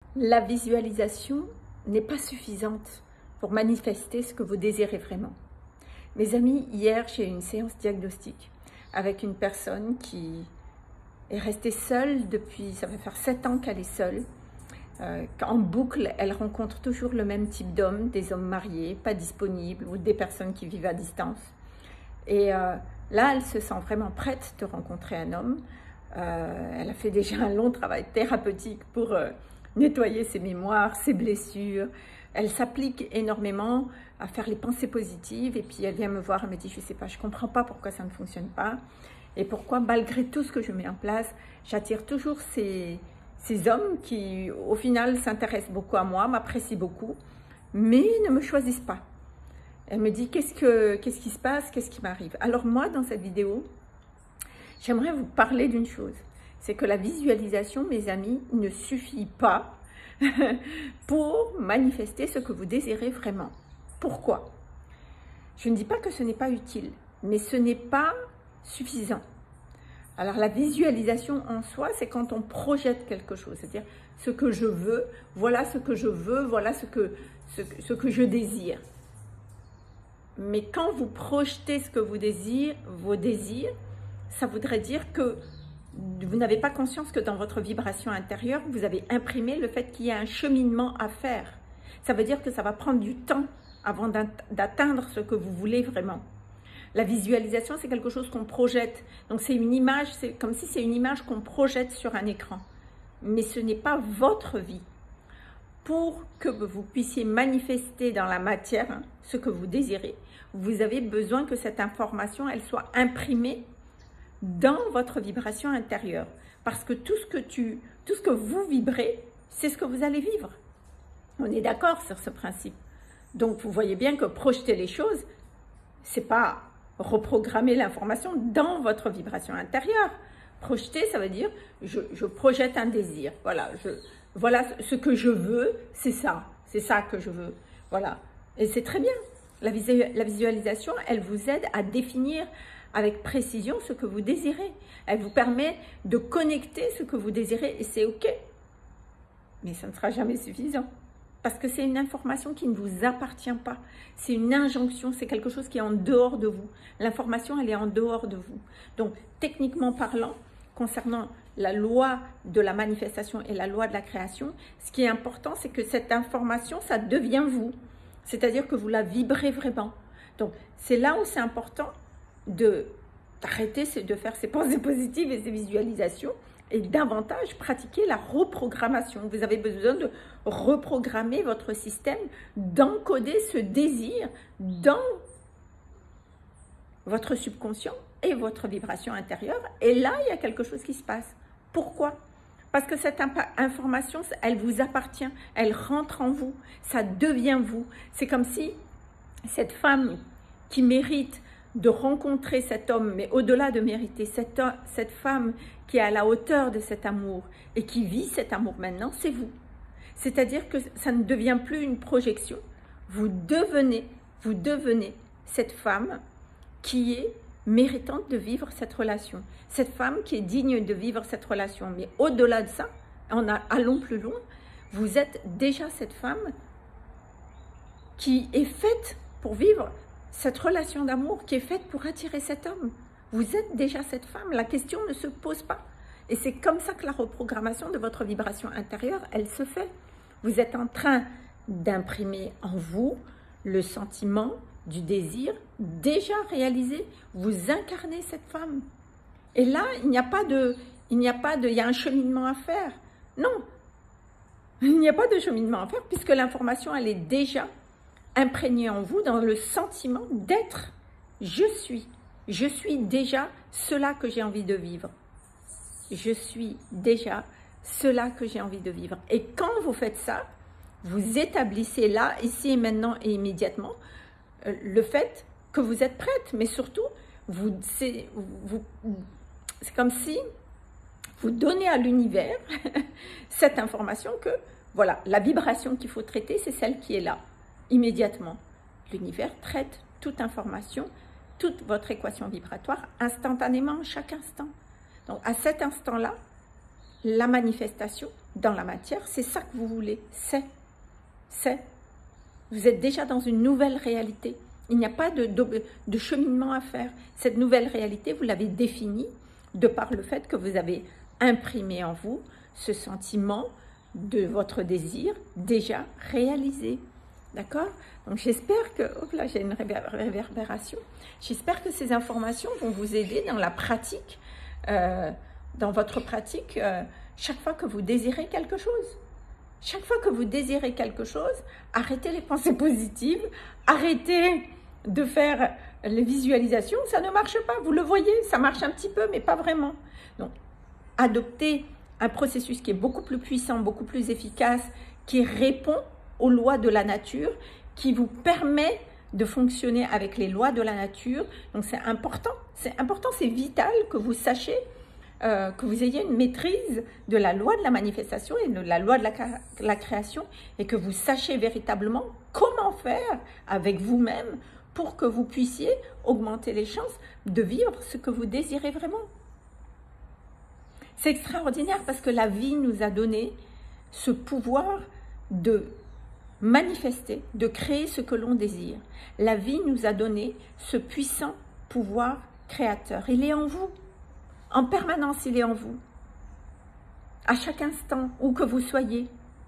La visualisation n'est pas suffisante pour manifester ce que vous désirez vraiment. Mes amis, hier, j'ai eu une séance diagnostique avec une personne qui est restée seule depuis, ça va faire 7 ans qu'elle est seule. En boucle, elle rencontre toujours le même type d'hommes, des hommes mariés, pas disponibles, ou des personnes qui vivent à distance. Et là, elle se sent vraiment prête de rencontrer un homme. Elle a fait déjà un long travail thérapeutique pour nettoyer ses mémoires, ses blessures. Elle s'applique énormément à faire les pensées positives. Et puis elle vient me voir, elle me dit, je ne sais pas, je ne comprends pas pourquoi ça ne fonctionne pas. Et pourquoi, malgré tout ce que je mets en place, j'attire toujours ces hommes qui, au final, s'intéressent beaucoup à moi, m'apprécient beaucoup, mais ne me choisissent pas. Elle me dit, qu'est-ce qui se passe, qu'est-ce qui m'arrive? Alors moi, dans cette vidéo, j'aimerais vous parler d'une chose. C'est que la visualisation, mes amis, ne suffit pas pour manifester ce que vous désirez vraiment. Pourquoi? Je ne dis pas que ce n'est pas utile, mais ce n'est pas suffisant. Alors la visualisation en soi, c'est quand on projette quelque chose, c'est-à-dire ce que je veux, voilà ce que je veux, voilà ce que je désire. Mais quand vous projetez ce que vous désirez, vos désirs, ça voudrait dire que vous n'avez pas conscience que dans votre vibration intérieure, vous avez imprimé le fait qu'il y a un cheminement à faire. Ça veut dire que ça va prendre du temps avant d'atteindre ce que vous voulez vraiment. La visualisation, c'est quelque chose qu'on projette. Donc c'est une image, c'est comme si c'est une image qu'on projette sur un écran. Mais ce n'est pas votre vie. Pour que vous puissiez manifester dans la matière ce que vous désirez, vous avez besoin que cette information, elle soit imprimée dans votre vibration intérieure. Parce que tout ce que vous vibrez, c'est ce que vous allez vivre. On est d'accord sur ce principe. Donc vous voyez bien que projeter les choses, c'est pas reprogrammer l'information dans votre vibration intérieure. Projeter, ça veut dire je projette un désir. Voilà, voilà ce que je veux, c'est ça que je veux. Voilà, et c'est très bien. La visualisation, elle vous aide à définir avec précision ce que vous désirez. Elle vous permet de connecter ce que vous désirez et c'est OK. Mais ça ne sera jamais suffisant. Parce que c'est une information qui ne vous appartient pas. C'est une injonction, c'est quelque chose qui est en dehors de vous. L'information, elle est en dehors de vous. Donc, techniquement parlant, concernant la loi de la manifestation et la loi de la création, ce qui est important, c'est que cette information, ça devient vous. C'est-à-dire que vous la vibrez vraiment. Donc, c'est là où c'est important d'arrêter de faire ces pensées positives et ces visualisations et davantage pratiquer la reprogrammation. Vous avez besoin de reprogrammer votre système, d'encoder ce désir dans votre subconscient et votre vibration intérieure. Et là, il y a quelque chose qui se passe. Pourquoi? Parce que cette information, elle vous appartient, elle rentre en vous, ça devient vous. C'est comme si cette femme qui mérite de rencontrer cet homme, mais au-delà de mériter, cette femme qui est à la hauteur de cet amour et qui vit cet amour maintenant, c'est vous. C'est-à-dire que ça ne devient plus une projection. Vous devenez cette femme qui est méritante de vivre cette relation. Cette femme qui est digne de vivre cette relation. Mais au-delà de ça, allons plus loin, vous êtes déjà cette femme qui est faite pour vivre cette relation d'amour, qui est faite pour attirer cet homme. Vous êtes déjà cette femme, la question ne se pose pas. Et c'est comme ça que la reprogrammation de votre vibration intérieure, elle se fait. Vous êtes en train d'imprimer en vous le sentiment du désir déjà réalisé. Vous incarnez cette femme. Et là, il y a un cheminement à faire. Non, il n'y a pas de cheminement à faire puisque l'information, elle est déjà imprégnée en vous dans le sentiment d'être. Je suis déjà cela que j'ai envie de vivre. Je suis déjà cela que j'ai envie de vivre. Et quand vous faites ça, vous établissez là, ici et maintenant et immédiatement, le fait que vous êtes prête. Mais surtout, c'est comme si vous donnez à l'univers cette information que, voilà, la vibration qu'il faut traiter, c'est celle qui est là, immédiatement. L'univers traite toute information, toute votre équation vibratoire, instantanément, chaque instant. Donc, à cet instant-là, la manifestation dans la matière, c'est ça que vous voulez. Vous êtes déjà dans une nouvelle réalité. Il n'y a pas de cheminement à faire. Cette nouvelle réalité, vous l'avez définie de par le fait que vous avez imprimé en vous ce sentiment de votre désir déjà réalisé. D'accord? Donc j'espère que, hop là j'ai une réverbération, j'espère que ces informations vont vous aider dans la pratique, dans votre pratique, chaque fois que vous désirez quelque chose. Chaque fois que vous désirez quelque chose, arrêtez les pensées positives, arrêtez de faire les visualisations, ça ne marche pas, vous le voyez, ça marche un petit peu, mais pas vraiment. Donc, adoptez un processus qui est beaucoup plus puissant, beaucoup plus efficace, qui répond aux lois de la nature, qui vous permet de fonctionner avec les lois de la nature. Donc, c'est important, c'est vital que vous sachiez, que vous ayez une maîtrise de la loi de la manifestation et de la loi de la création et que vous sachiez véritablement comment faire avec vous-même pour que vous puissiez augmenter les chances de vivre ce que vous désirez vraiment. C'est extraordinaire parce que la vie nous a donné ce pouvoir de manifester, de créer ce que l'on désire. La vie nous a donné ce puissant pouvoir créateur. Il est en vous. En permanence, il est en vous. À chaque instant, où que vous soyez.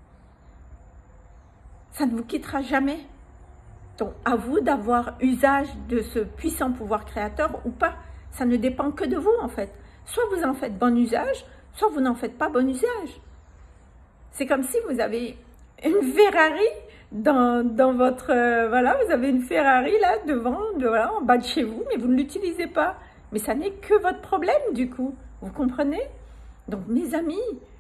Ça ne vous quittera jamais. Donc, à vous d'avoir usage de ce puissant pouvoir créateur ou pas. Ça ne dépend que de vous, en fait. Soit vous en faites bon usage, soit vous n'en faites pas bon usage. C'est comme si vous avez une Ferrari dans votre... voilà, vous avez une Ferrari là, devant, voilà, en bas de chez vous, mais vous ne l'utilisez pas. Mais ça n'est que votre problème, du coup. Vous comprenez? Donc, mes amis,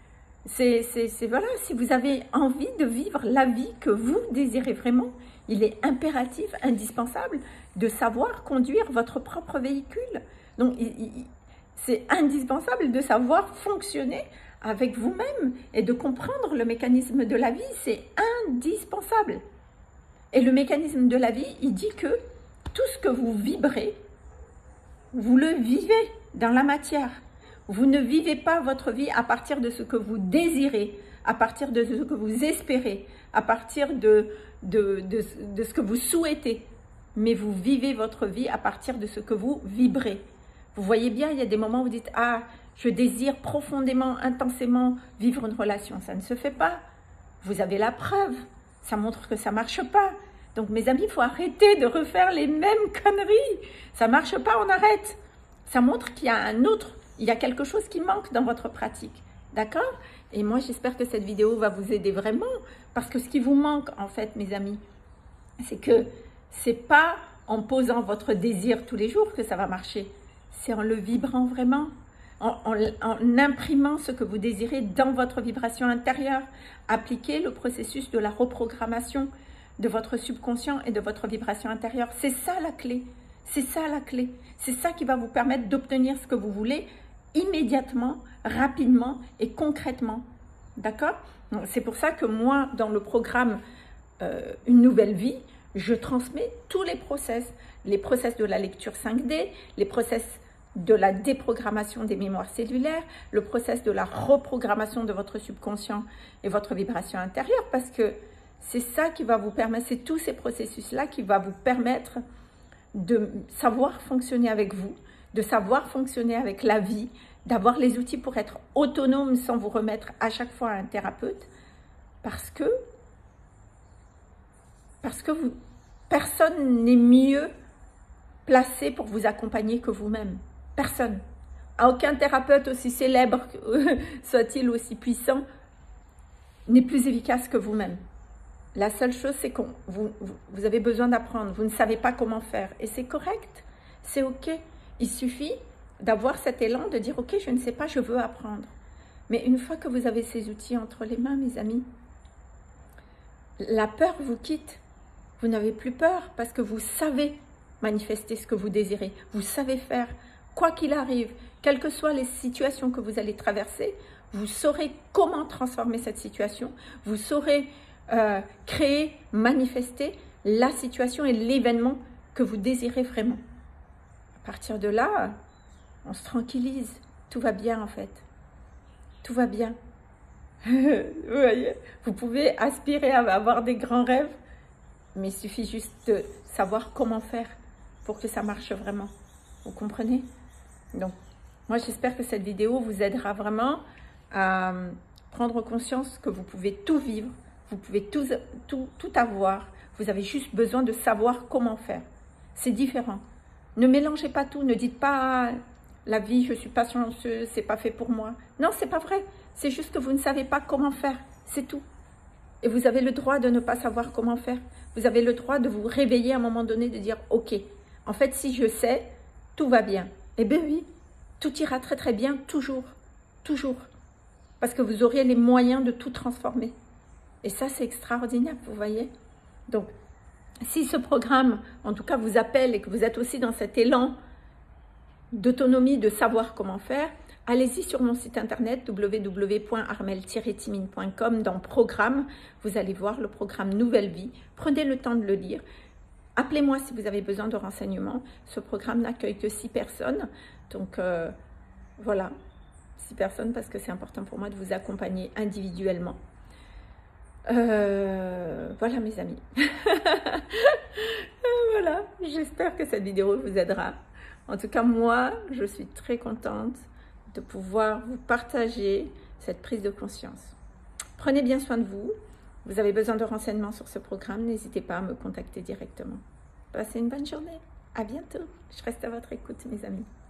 voilà, si vous avez envie de vivre la vie que vous désirez vraiment, il est impératif, indispensable de savoir conduire votre propre véhicule. Donc, c'est indispensable de savoir fonctionner avec vous-même et de comprendre le mécanisme de la vie. C'est indispensable. Et le mécanisme de la vie, il dit que tout ce que vous vibrez, vous le vivez dans la matière. Vous ne vivez pas votre vie à partir de ce que vous désirez, à partir de ce que vous espérez, à partir de ce que vous souhaitez. Mais vous vivez votre vie à partir de ce que vous vibrez. Vous voyez bien, il y a des moments où vous dites « Ah, je désire profondément, intensément vivre une relation. » Ça ne se fait pas. Vous avez la preuve. Ça montre que ça ne marche pas. Donc, mes amis, il faut arrêter de refaire les mêmes conneries. Ça ne marche pas, on arrête. Ça montre qu'il y a il y a quelque chose qui manque dans votre pratique. D'accord? Et moi, j'espère que cette vidéo va vous aider vraiment. Parce que ce qui vous manque, en fait, mes amis, c'est que ce n'est pas en posant votre désir tous les jours que ça va marcher. C'est en le vibrant vraiment. En imprimant ce que vous désirez dans votre vibration intérieure. Appliquez le processus de la reprogrammation de votre subconscient et de votre vibration intérieure. C'est ça la clé. C'est ça la clé. C'est ça qui va vous permettre d'obtenir ce que vous voulez immédiatement, rapidement et concrètement. D'accord? C'est pour ça que moi, dans le programme Une nouvelle vie, je transmets tous les process de la lecture 5D, les process de la déprogrammation des mémoires cellulaires, le process de la reprogrammation de votre subconscient et votre vibration intérieure, parce que c'est ça qui va vous permettre, c'est tous ces processus-là qui va vous permettre de savoir fonctionner avec vous, de savoir fonctionner avec la vie, d'avoir les outils pour être autonome sans vous remettre à chaque fois à un thérapeute, parce que personne n'est mieux placé pour vous accompagner que vous-même. Personne. Aucun thérapeute, aussi célèbre soit-il, aussi puissant, n'est plus efficace que vous-même. La seule chose, c'est que vous avez besoin d'apprendre. Vous ne savez pas comment faire. Et c'est correct. C'est OK. Il suffit d'avoir cet élan, de dire « Ok, je ne sais pas, je veux apprendre ». Mais une fois que vous avez ces outils entre les mains, mes amis, la peur vous quitte. Vous n'avez plus peur parce que vous savez manifester ce que vous désirez. Vous savez faire. Quoi qu'il arrive, quelles que soient les situations que vous allez traverser, vous saurez comment transformer cette situation. Vous saurez créer, manifester la situation et l'événement que vous désirez vraiment. À partir de là, on se tranquillise. Tout va bien en fait. Tout va bien. Vous voyez, vous pouvez aspirer à avoir des grands rêves, mais il suffit juste de savoir comment faire pour que ça marche vraiment. Vous comprenez? Donc, moi, j'espère que cette vidéo vous aidera vraiment à prendre conscience que vous pouvez tout vivre, vous pouvez tout avoir. Vous avez juste besoin de savoir comment faire. C'est différent. Ne mélangez pas tout. Ne dites pas la vie, je suis pas chanceuse, c'est pas fait pour moi. Non, c'est pas vrai. C'est juste que vous ne savez pas comment faire. C'est tout. Et vous avez le droit de ne pas savoir comment faire. Vous avez le droit de vous réveiller à un moment donné, de dire, ok, en fait, si je sais, tout va bien. Eh bien oui, tout ira très très bien, toujours, toujours. Parce que vous aurez les moyens de tout transformer. Et ça, c'est extraordinaire, vous voyez. Donc, si ce programme, en tout cas, vous appelle et que vous êtes aussi dans cet élan d'autonomie, de savoir comment faire, allez-y sur mon site internet www.armel-timine.com. Dans Programme, vous allez voir le programme Nouvelle Vie. Prenez le temps de le lire. Appelez-moi si vous avez besoin de renseignements. Ce programme n'accueille que 6 personnes. Donc, voilà, 6 personnes parce que c'est important pour moi de vous accompagner individuellement. Voilà mes amis. Voilà, j'espère que cette vidéo vous aidera. En tout cas, moi, je suis très contente de pouvoir vous partager cette prise de conscience. Prenez bien soin de vous. Vous avez besoin de renseignements sur ce programme, n'hésitez pas à me contacter directement. Passez une bonne journée. À bientôt. Je reste à votre écoute, mes amis.